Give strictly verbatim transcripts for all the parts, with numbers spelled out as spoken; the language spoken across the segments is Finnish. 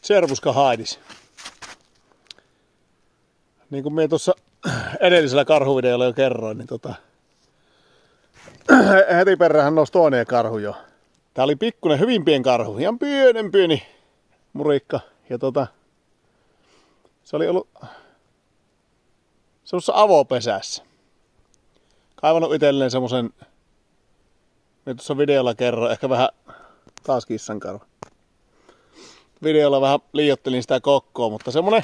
Servuska haidis. Niin kuin minä tuossa edellisellä karhuvideolla jo kerroin, niin tota, heti perään nousi toinen karhu jo. Tää oli pikkuinen, hyvin pieni karhu, ihan pienen pieni murikka. Ja tota, se oli ollut semmoisessa avopesässä. Kaivannut itselleen semmosen, minä tuossa videolla kerroin, ehkä vähän taas kissankarva. Videolla vähän liioittelin sitä kokkoa, mutta semmonen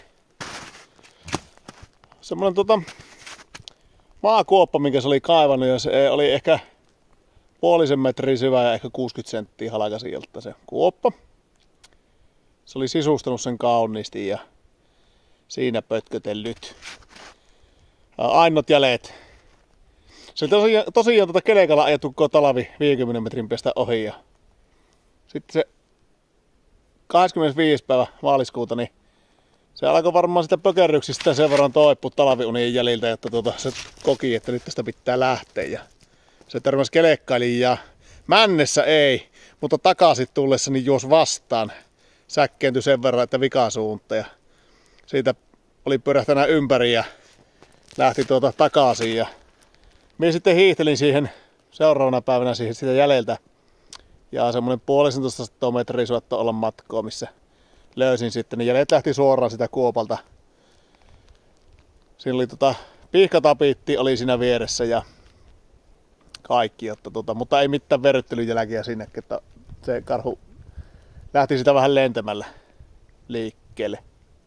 semmonen tota maakuoppa, minkä se oli kaivannut, ja se oli ehkä puolisen metriä syvä ja ehkä kuusikymmentä senttiä halkaisijalta se kuoppa. Se oli sisustanut sen kauniisti ja siinä pötkötellyt. Ainot jäljet. Se oli tosiaan, tosiaan tota kelekalla ajettu koko talvi viidenkymmenen metrin päästä ohi. Ja sitten se kahdeskymmenesviides päivä maaliskuuta, niin se alkoi varmaan sitä pökerryksistä sen verran toipua talviunien jäljiltä, että tuota, se koki, että nyt tästä pitää lähteä. Ja se törmäsi kelekkailiin ja männessä ei, mutta takaisin tullessa niin juos vastaan. Säkkeentyi sen verran, että vikasuunta. Ja siitä oli pyörähtänä ympäri ja lähti tuota takaisin. Ja minä sitten hiihtelin siihen seuraavana päivänä siihen sitä jäljeltä. Ja semmonen puolisentoista metriä suottoi olla matkoa, missä löysin sitten. Niin jäljet lähti suoraan sitä kuopalta. Siinä oli tota, pihkatapiitti oli siinä vieressä ja kaikki. Jotta, tota, mutta ei mitään verryttelyjälkiä sinne, että se karhu lähti sitä vähän lentämällä liikkeelle.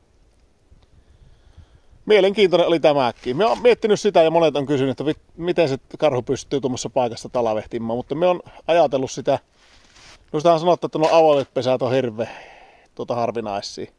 Mielenkiintoinen oli tämäkin. Me on miettinyt sitä ja monet on kysynyt, että miten se karhu pystyy tuommoissa paikassa talavehtimaan, mutta me on ajatellut sitä. Minusta on sanottu, että nuo avoimet pesät on hirveän tuota, harvinaisia.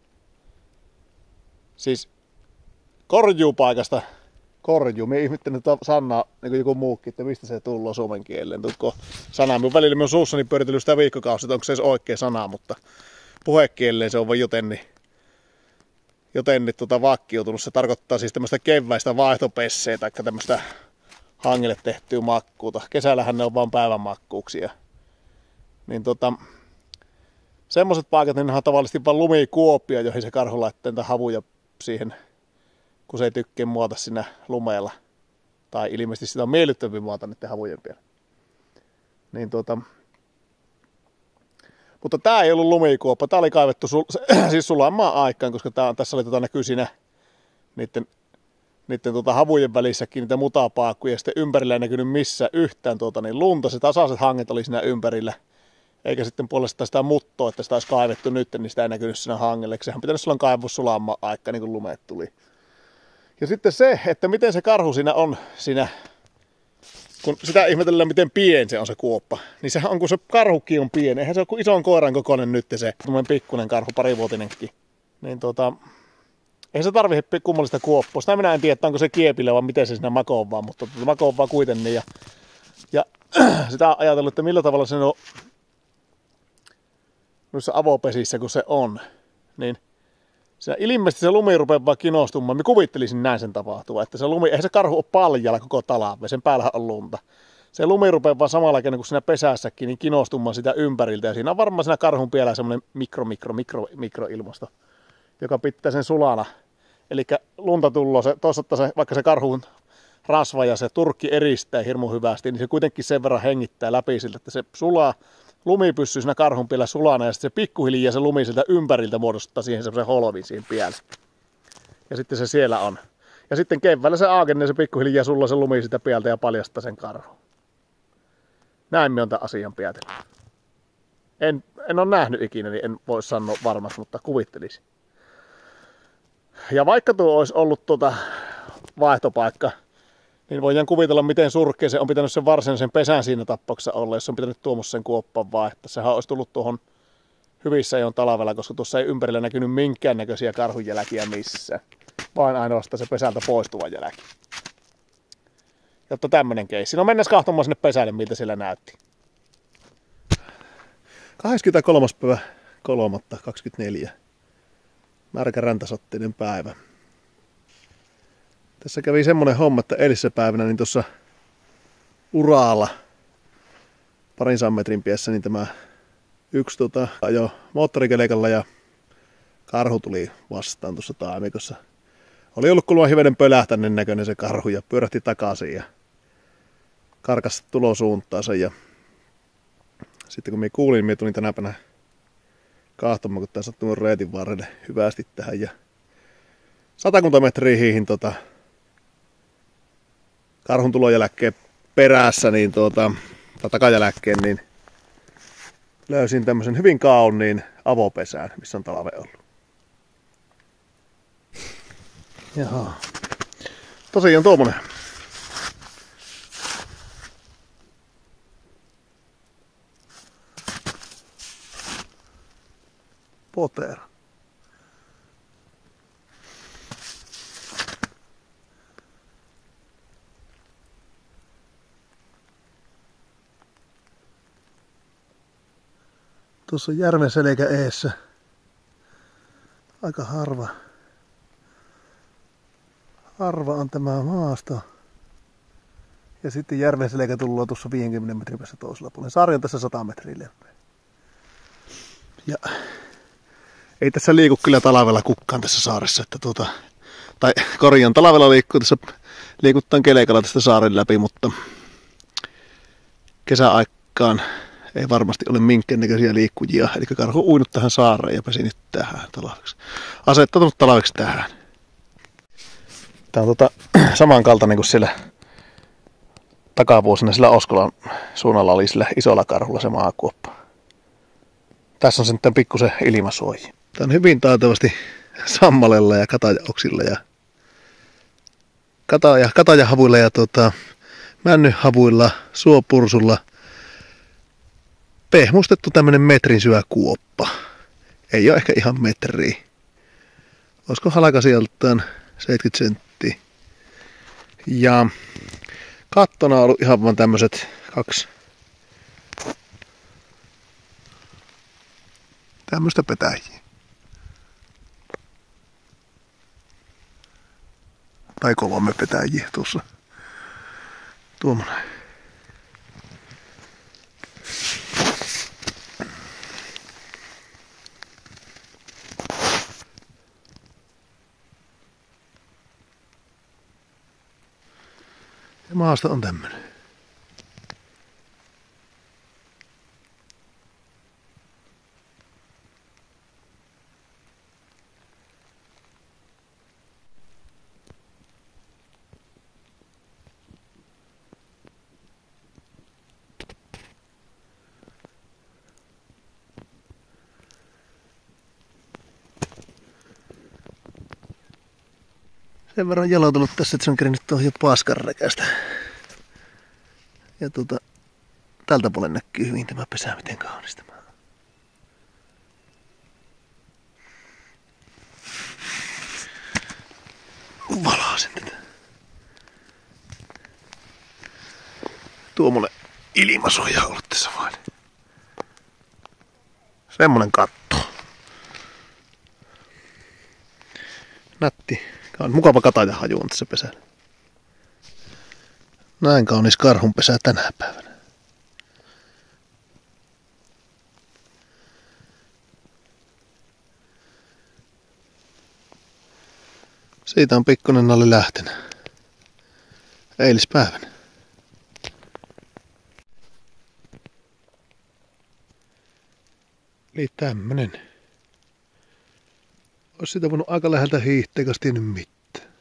Siis korjuupaikasta, korjuu, minä ihmettelin tuota sanaa, niin kuin joku muukin, että mistä se tullaan suomen kieleen. Tutko sana, minun välillä minun suussani pyöritellyt sitä viikkokausi, että onko se oikea sana, mutta puhekieleen se on vain jotenkin, jotenkin tuota vakkiutunut. Se tarkoittaa siis tämmöistä keväistä vaihtopesseä tai tämmöistä hangelle tehtyä makkuuta. Kesällähän ne on vaan päivän makkuuksia. Niin tota, semmoset paikat, niin ne on tavallisesti vaan lumikuopia, joihin se karhu laittaa niitä havuja siihen, kun se ei tykkää muota siinä lumeella. Tai ilmeisesti sitä on miellyttävää muota niiden havujen päällä. Niin tota, mutta tää ei ollut lumikuoppa, tää oli kaivettu sul, siis sulamaan aikaan, koska tää, tässä oli tota, näkyy siinä niiden, niiden tota, havujen välissäkin niitä mutapaakkuja, ja sitten ympärillä ei näkynyt missään yhtään tuota, niin lunta, se tasaiset hanget oli siinä ympärillä. Eikä sitten puolestaan sitä muttoa, että sitä olisi kaivettu nyt, niin sitä ei näkynyt siinä hangelle. Sehän pitänyt silloin kaivua sulamaan aikaa, niin kuin lumeet tuli. Ja sitten se, että miten se karhu siinä on, siinä, kun sitä ihmetellään, miten pieni se on se kuoppa. Niin sehän on, kun se karhukin on pieni. Eihän se ole kuin ison koiran kokoinen nyt se, tuommoinen pikkuinen karhu, parivuotinenkin. Niin tota, eihän se tarvitse kummallista kuoppaa. Sitä minä en tiedä, että onko se kiepillä vai miten se siinä makoon vaan, mutta makoon vaan kuitenkin. Ja, ja sitä on ajatellut, että millä tavalla se on noissa avopesissä, kun se on, niin se ilmeisesti se lumi rupeaa vaan kinostumaan. Mä kuvittelisin näin sen tapahtuvan, että se lumi, eihän se karhu ole paljalla koko talve, sen päällähän on lunta. Se lumi rupeaa vaan samalla kuin siinä pesässäkin niin kinostumaan sitä ympäriltä, ja siinä on varmaan siinä karhun pielellä semmoinen mikro, mikro, mikro, mikroilmasto, joka pitää sen sulana. Eli lunta tulloo, se, toisaalta se, vaikka se karhun rasva ja se turkki eristää hirmu hyvästi, niin se kuitenkin sen verran hengittää läpi siltä, että se sulaa. Lumi pysyy siinä karhun pielellä sulana ja sitten se pikkuhiljaa se lumi siltä ympäriltä muodostaa siihen semmoisen holvin siihen pielle. Ja sitten se siellä on. Ja sitten keväällä se aakenee se pikkuhiljaa sulla se lumi sitä pieltä ja paljastaa sen karhun. Näin me on tämän asian päätellyt. En, en ole nähnyt ikinä, niin en voi sanoa varmasti, mutta kuvittelisin. Ja vaikka tuo olisi ollut tuota vaihtopaikka, niin voidaan kuvitella, miten surkea se on pitänyt sen varsinaisen pesän siinä tapauksessa olla, jos on pitänyt tuommoisen sen kuoppan vaihtaa. Sehän olisi tullut tuohon hyvissä ajon talvella, koska tuossa ei ympärillä näkynyt minkäännäköisiä karhunjälkiä missään. Vain ainoastaan se pesältä poistuva jälki. Jotta tämmönen keissi. No mennään kahtomaan sinne pesälle, miltä siellä näytti. kahdeskymmeneskolmas päivä kolmatta kaksikymmentäneljä. Märkä räntäsotteinen päivä. Tässä kävi semmonen homma, että edellisessä päivänä niin tuossa uraalla parin sadan metrin päässä niin tämä yksi tota, ajo moottorikelekalla ja karhu tuli vastaan tuossa taimikossa. Oli ollut kuulemma hivenen pölähtäneen näköinen se karhu ja pyörähti takaisin ja karkas tulosuuntaansa. Ja sitten kun minä kuulin, minä tulin tänä päivänä kahtomaan, kun tämä sattui reitin varrelle hyvästi tähän. Ja satakunta metriä hiihin tota, karhun tulon jälkeen perässä, niin tuota, tai takajälkeen, niin löysin tämmöisen hyvin kauniin avopesään, missä on talve ollut. Jaha. Tosiaan tuommoinen. Potera. Tuossa on järven selkä eessä. Aika harva. Harva on tämä maasto. Ja sitten järven selkä tullaan tuossa viidenkymmenen metrin päässä toisella puolella. Saari on tässä sata metriä leveä. Ja ei tässä liiku kyllä talvella kukkaan tässä saaressa. Että tuota, tai korjaan, talvella liikkuu tässä, liikuttaan kelekalla tästä saaren läpi, mutta kesäaikaan ei varmasti ole minkäännäköisiä liikkujia. Eli karhu on uinut tähän saareen ja pesi nyt tähän talveksi. Asettanut talveksi tähän. Tämä on tota, samankaltainen kuin siellä takavuosina sillä Oskolan suunnalla oli sillä isolla karhulla se maakuoppa. Tässä on sitten pikkusen ilmasuoji. Tämä on hyvin taitavasti sammalella ja katajaoksilla ja kataja, katajahavuilla ja tota, männyhavuilla, suopursulla pehmustettu tämmönen metrin syvä kuoppa. Ei ole ehkä ihan metriä. Olisiko halka sieltään seitsemänkymmentä senttiä. Ja kattona on ollut ihan vaan tämmöset kaksi tämmöstä petäjiä. Tai kolme petäjiä tuossa. Tuommoinen. Ja maasto on tämmönen. Sen verran jaloutunut tässä, että se on kerinyt tuohon jo paskanrekästä. Ja tuota, tältä puolen näkyy hyvin tämä pesä, miten kaunis tämä on. Valasin tätä. Tuommoinen ilmasuoja on ollut tässä vain. Semmonen katto. Nätti. On mukava katajahaju on tässä pesällä. Näin kaunis karhunpesä tänä päivänä. Siitä on pikkuinen nalle lähtenyt. Eilispäivänä. Eli tämmönen. Olisi sitä voinut aika läheltä hiihteä, eikä tiennyt mitään.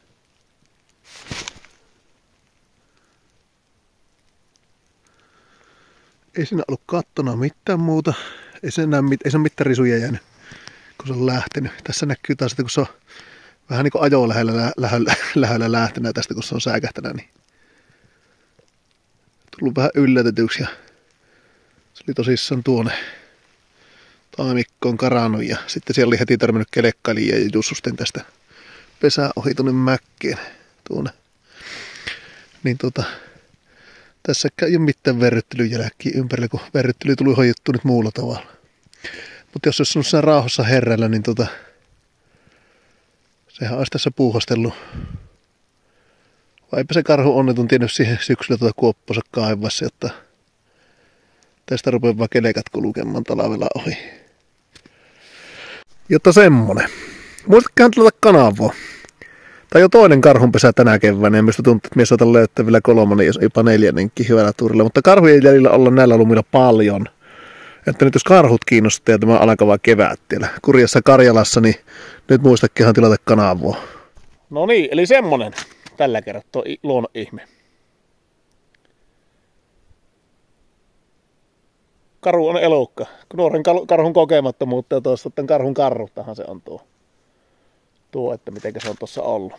Ei siinä ollut kattona mitään muuta. Ei se, enää, ei se ole mitään risuja jäänyt, kun se on lähtenyt. Tässä näkyy taas, että kun se on vähän niin kuin ajoa lähellä, lähellä, lähellä lähtenyt tästä, kun se on säikähtänyt. Niin tullut vähän yllätetyksi ja se oli tosissaan tuonne taimikkoon karannut ja sitten siellä oli heti törmännyt kelekkailiin ja jussusten tästä pesää ohi tuonne mäkkeen tuonne. Niin tota, tässäkään ei ole mitään verryttelyn jälkeen ympärillä, kun verryttely tuli hoidettu nyt muulla tavalla. Mutta jos olisi ollut siinä rauhassa herrällä, niin tota, sehän olisi tässä puuhastellut. Vai eipä se karhu onnetun tiennyt siihen syksyllä tuota kuoppansa kaivassa, jotta tästä rupeaa vaan kelekat kulkemaan talvella ohi. Jotta semmonen. Muistatkohan tuota kanavaa? Tai jo toinen karhunpesä tänä keväänä, ja mistä tuntuu, että mies otan löytävillä kolmannen, jos jopa neljännenkin hyvällä tuurilla. Mutta karhujen jäljellä ollaan näillä lumilla paljon. Että nyt jos karhut kiinnostaa ja tämä alkava kevät siellä kurjassa Karjalassa, niin nyt muistakkehan tilata kanavaa. No niin, eli semmonen tällä kertaa luonnon ihme. Karhu on elukka. Nuoren karhun kokemattomuutta ja tuossa tämän karhun karruttahan se on tuo. Tuo, että miten se on tuossa ollut.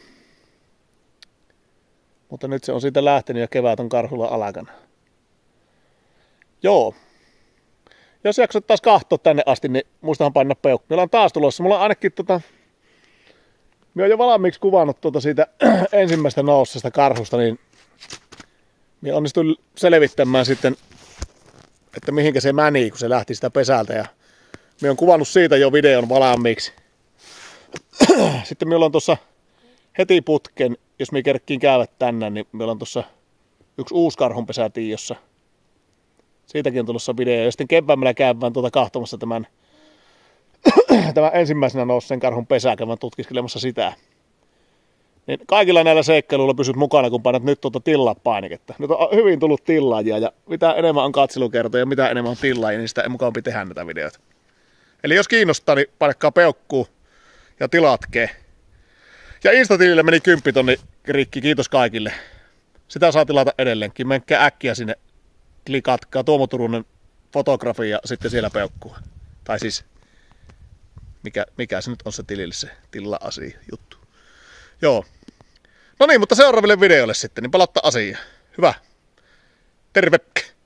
Mutta nyt se on siitä lähtenyt ja kevät on karhulla alakana. Joo. Jos jaksat taas kahtoa tänne asti, niin muistahan painaa peukku. Meillä on taas tulossa. Mulla on ainakin tota... Mä oon jo valmiiksi kuvannut tuota siitä ensimmäistä noussesta karhusta, niin... Mä onnistuin selvittämään sitten, että mihinkä se meni, kun se lähti sitä pesältä. Ja mä oon kuvannut siitä jo videon valmiiksi. Sitten meillä on tuossa heti putken, jos me kerkkiin käyvät tänne, niin meillä on tuossa yksi uusi karhunpesä tiossa. Siitäkin on tulossa video. Ja sitten keväämällä käydään tuota kahtomassa tämän, tämän ensimmäisenä nousseen karhun pesää, käydään tutkiskelemassa sitä. Niin kaikilla näillä seikkailuilla pysyt mukana, kun painat nyt tuota tillaa-painiketta. Nyt on hyvin tullut tillaajia, ja mitä enemmän on katselukertoja ja mitä enemmän on tillaajia, niin sitä mukavampi tehdä näitä videoita. Eli jos kiinnostaa, niin painakkaa peukkuu ja tilatkee. Ja Instatilille meni kymppitonni rikki, kiitos kaikille. Sitä saa tilata edelleenkin. Menkää äkkiä sinne, klikatkaa Tuomo Turunen fotografia ja sitten siellä peukkuu. Tai siis, mikä, mikä se nyt on se tilille se tilla-asia juttu. Joo. No niin, mutta seuraaville videoille sitten, niin palatta asiaan. Hyvä. Terve!